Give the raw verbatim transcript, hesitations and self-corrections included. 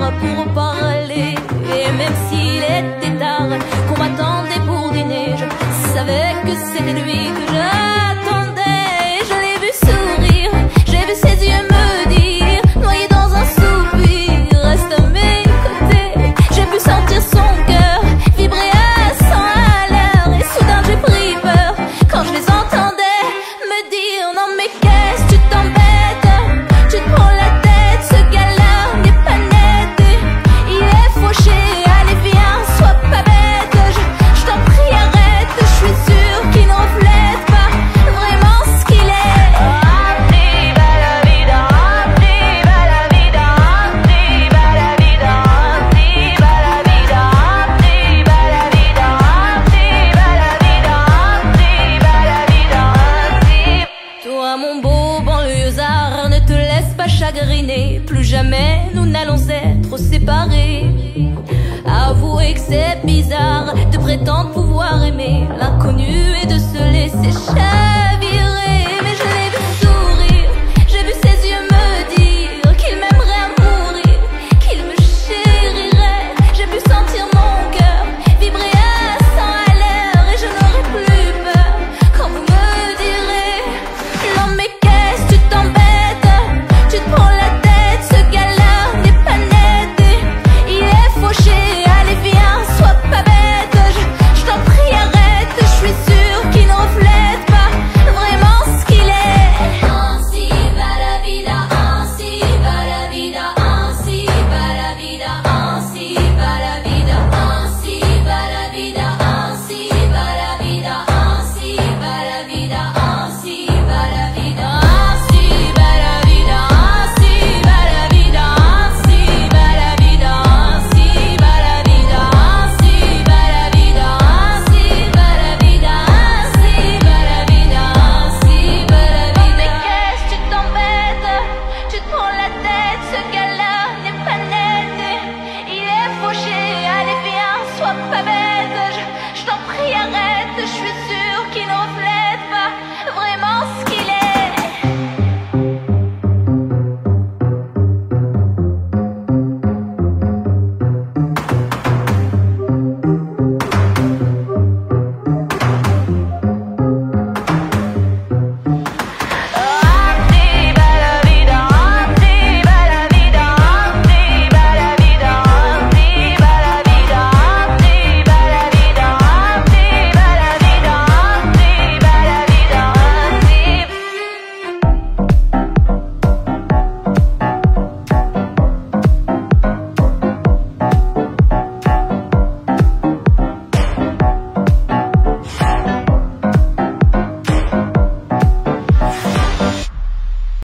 bar pour parler. Et même s'il était tard, qu'on m'attendait pour dîner, je savais que c'était lui que j'attendais. Je l'ai vu sourire, j'ai vu ses yeux me dire, noyé dans un soupir, reste à mes côtés. J'ai pu sentir son cœur vibrer à cent à l'heure. Et soudain j'ai pris peur quand je les entendais me dire, non mais qu'est-ce que tu t'embêtes, tu te prends la tête, ce gars-là n'est pas net, il est fauché, allez viens, sois pas bête. Je, je t'en prie arrête, je suis sûre qu'il ne reflète pas vraiment ce qu'il est. Viva la vida, viva la vida, viva la vida, viva la vida, viva la vida, viva la vida, viva la vida. Toi mon beau banlieusard, ne te laisse pas chagriner, plus jamais nous n'allons être séparés. Avouez que c'est bizarre de prétendre pouvoir aimer l'inconnu et de se laisser chaviner.